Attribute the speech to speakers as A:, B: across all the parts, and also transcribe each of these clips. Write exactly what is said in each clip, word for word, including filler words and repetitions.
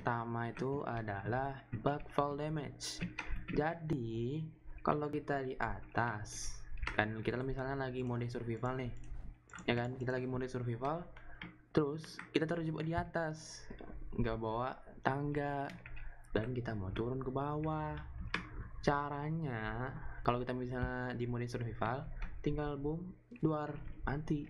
A: pertama itu adalah bug fall damage. Jadi kalau kita di atas kan, kita misalnya lagi mode survival nih, ya kan, kita lagi mode survival, terus kita terjebak di atas, nggak bawa tangga, dan kita mau turun ke bawah. Caranya, kalau kita misalnya di mode survival, tinggal boom, luar, mati.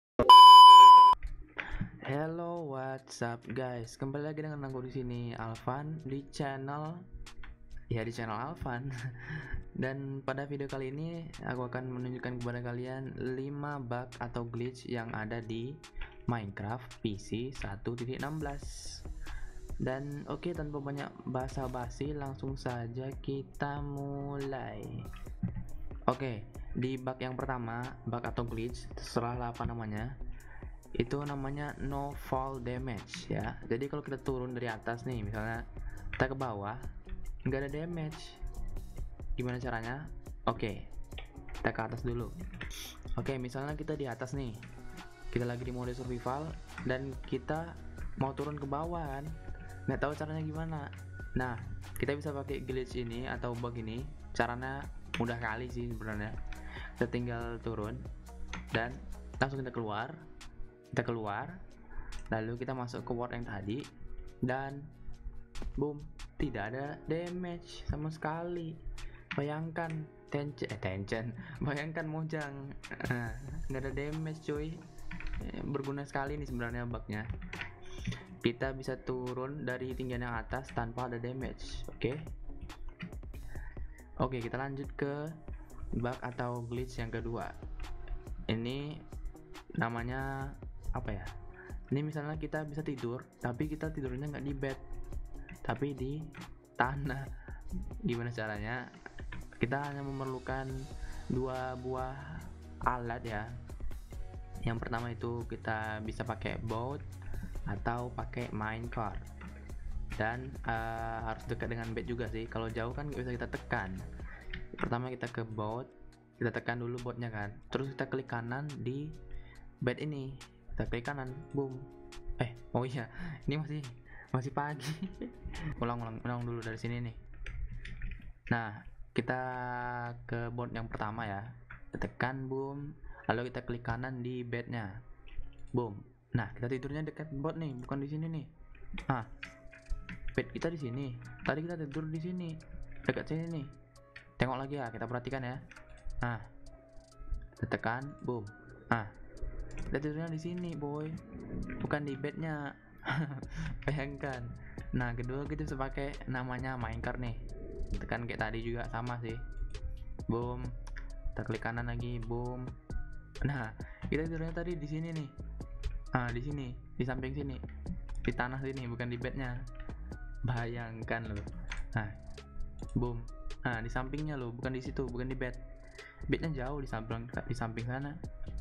A: Hello, what's up guys? Kembali lagi dengan aku di sini, Alvan, di channel ya di channel Alvan. Dan pada video kali ini aku akan menunjukkan kepada kalian lima bug atau glitch yang ada di Minecraft P C satu titik enam belas. Dan oke, okay, tanpa banyak basa-basi, langsung saja kita mulai. Oke, okay, di bug yang pertama, bug atau glitch, terserah lah apa namanya, itu namanya no fall damage ya. Jadi kalau kita turun dari atas nih, misalnya kita ke bawah, nggak ada damage. Gimana caranya? Oke, kita ke atas dulu. Oke, misalnya kita di atas nih, kita lagi di mode survival dan kita mau turun ke bawah kan, nggak tahu caranya gimana. Nah, kita bisa pakai glitch ini atau bug ini. Caranya mudah kali sih sebenarnya. Kita tinggal turun dan langsung kita keluar. Kita keluar, lalu kita masuk ke world yang tadi, dan boom, tidak ada damage sama sekali. Bayangkan tension, eh tension, bayangkan Mojang, nggak ada damage cuy. Berguna sekali nih sebenarnya bugnya. Kita bisa turun dari tinggian yang atas tanpa ada damage. Oke, okay? Oke, okay, kita lanjut ke bug atau glitch yang kedua. Ini namanya apa ya? Ini misalnya kita bisa tidur, tapi kita tidurnya nggak di bed, tapi di tanah. Gimana caranya? Kita hanya memerlukan dua buah alat ya. Yang pertama itu kita bisa pakai boat atau pakai minecart, dan uh, harus dekat dengan bed juga sih. Kalau jauh kan nggak bisa kita tekan. Pertama kita ke boat, kita tekan dulu boatnya kan, terus kita klik kanan di bed ini, kita klik kanan, boom. Eh, oh iya, ini masih masih pagi. ulang ulang ulang dulu dari sini nih. Nah, kita ke boat yang pertama ya, kita tekan boom, lalu kita klik kanan di bednya, boom. Nah, kita tidurnya dekat boat nih, bukan di sini nih. Ah, bed kita di sini. Tadi kita tidur di sini, dekat sini nih. Tengok lagi ya, kita perhatikan ya. Nah, kita tekan, boom. Ah, kita tidurnya di sini, boy, bukan di bednya. Bayangkan. Nah, kedua kita bisa pakai namanya minecart nih. Tekan kayak tadi juga sama sih. Boom. Kita klik kanan lagi, boom. Nah, kita tidurnya tadi di sini nih. Ah, di sini, di samping sini, di tanah sini, bukan di bednya. Bayangkan loh. Nah, boom. Nah, di sampingnya loh, bukan di situ, bukan di bed. Bednya jauh di samping di samping sana.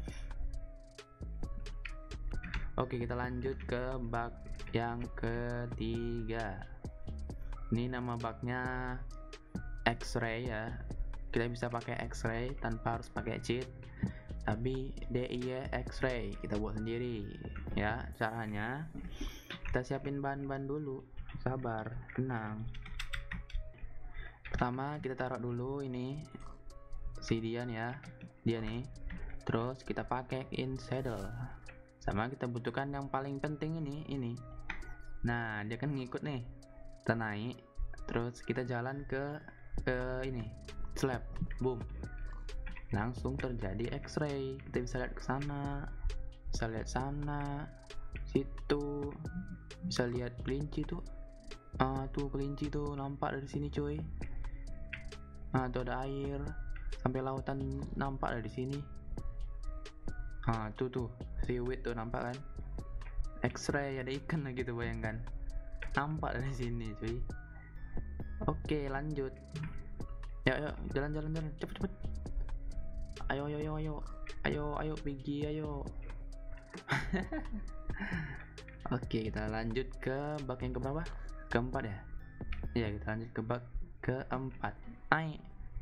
A: Oke, kita lanjut ke bug yang ketiga. Ini nama bugnya X-ray ya. Kita bisa pakai X-ray tanpa harus pakai cheat, tapi D I Y X-ray kita buat sendiri ya. Caranya kita siapin bahan-bahan dulu, sabar, tenang. Pertama kita taruh dulu ini si dia nih ya, dia nih. Terus kita pakai in saddle, sama kita butuhkan yang paling penting ini ini. Nah, dia kan ngikut nih. Kita naik, terus kita jalan ke ke ini slab, boom, langsung terjadi X-ray. Kita bisa lihat ke sana, bisa lihat sana, situ, bisa lihat kelinci tuh. Ah, tuh kelinci tuh nampak dari sini cuy. Ah, tuh ada air, sampai lautan nampak dari sini. Ah, tuh tuh seaweed tuh nampak kan? X-ray, ada ikan lagi tuh, bayangkan. Nampak dari sini cuy. Oke, lanjut. Yuk yuk, jalan jalan jalan, cepet cepet. Ayo ayo ayo ayo ayo ayo pergi ayo. Oke, kita lanjut ke bug yang keberapa? Keempat ya. Ya, kita lanjut ke bug keempat. Ai.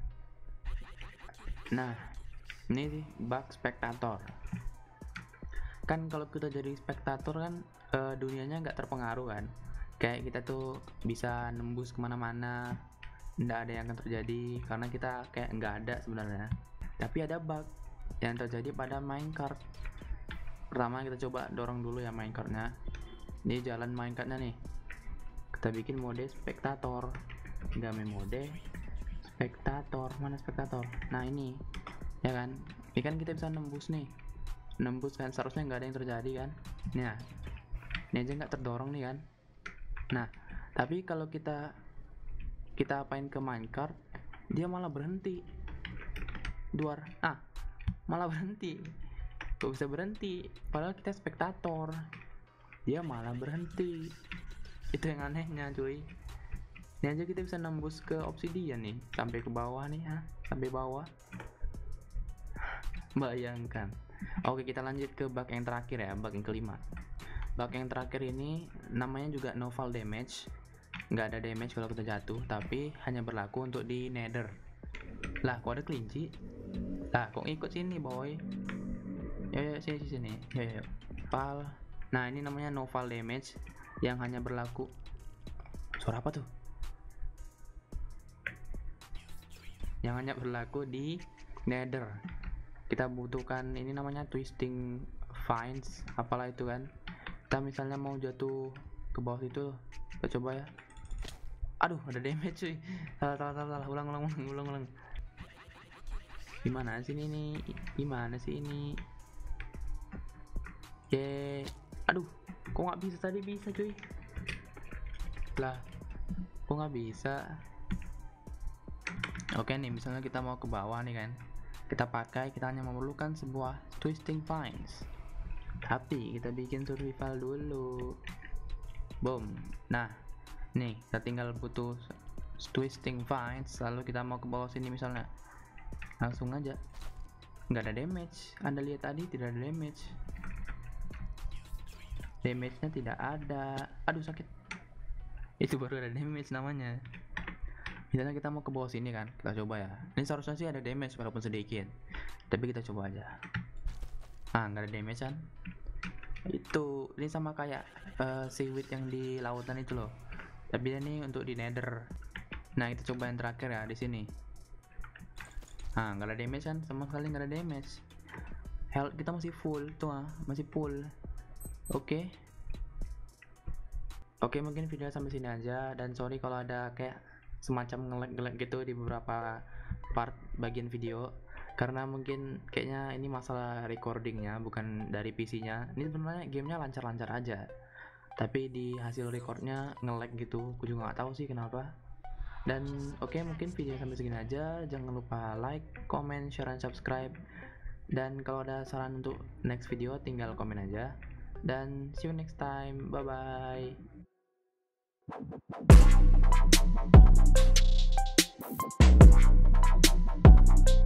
A: Nah, ini sih bug spektator. Kan kalau kita jadi spektator kan, uh, dunianya nggak terpengaruh kan. kayak kita tuh bisa nembus kemana-mana, nggak ada yang akan terjadi karena kita kayak nggak ada sebenarnya. Tapi ada bug yang terjadi pada minecart. Pertama kita coba dorong dulu ya minecartnya. Ini jalan minecartnya nih, kita bikin mode spektator, game mode spektator. Mana spektator? Nah ini ya kan, ini kan kita bisa nembus nih, nembus kan, seharusnya nggak ada yang terjadi kan. Nah ini aja nggak terdorong nih kan. Nah tapi kalau kita kita apain ke minecart, dia malah berhenti. Duar, ah malah berhenti. Kok bisa berhenti? Padahal kita spektator, dia malah berhenti. Itu yang anehnya cuy. Ini aja kita bisa nembus ke obsidian nih, sampai ke bawah nih ya, sampai bawah. Bayangkan. Oke, kita lanjut ke bug yang terakhir ya, bug yang kelima. Bug yang terakhir ini namanya juga no fall damage. Nggak ada damage kalau kita jatuh, tapi hanya berlaku untuk di nether. Lah kok ada kelinci? Lah kok ikut sini boy? Yo yo sini sini. Yo yo. Fall. Nah ini namanya no fall damage yang hanya berlaku. Suara apa tuh? Yang hanya berlaku di nether. Kita butuhkan ini namanya twisting vines, apalah itu kan. Kita misalnya mau jatuh ke bawah itu, kita coba ya. Aduh ada damage cuy. Salah salah salah, salah. ulang ulang ulang ulang ulang. Gimana sih ini nih? Gimana sih ini? Ye, aduh, kok nggak bisa tadi bisa cuy? Lah, kok nggak bisa? Oke nih, misalnya kita mau ke bawah nih kan, kita pakai, kita hanya memerlukan sebuah twisting vines. Tapi kita bikin survival dulu. Boom. Nah, nih kita tinggal butuh twisting vines, lalu kita mau ke bawah sini misalnya, langsung aja. Nggak ada damage. Anda lihat tadi tidak ada damage. Damage-nya tidak ada. Aduh sakit. Itu baru ada damage namanya. Misalnya kita mau ke bawah sini kan, kita coba ya. Ini seharusnya sih ada damage walaupun sedikit, tapi kita coba aja. Ah nggak ada damage kan? Itu ini sama kayak uh, seaweed yang di lautan itu loh. Tapi ini untuk di nether. Nah kita coba yang terakhir ya di sini. Ah nggak ada damage kan? Sama sekali nggak ada damage. Health kita masih full tuh ah, masih full. Oke. Okay. Oke okay, mungkin video sampai sini aja, dan sorry kalau ada kayak semacam nge-lag gitu di beberapa part bagian video, karena mungkin kayaknya ini masalah recordingnya bukan dari P C-nya. Ini sebenarnya gamenya lancar-lancar aja, tapi di hasil recordnya nge-lag gitu. Aku juga nggak tahu sih kenapa. Dan oke okay, mungkin video sampai segini aja. Jangan lupa like, comment, share, dan subscribe. Dan kalau ada saran untuk next video tinggal komen aja. Dan see you next time. Bye bye.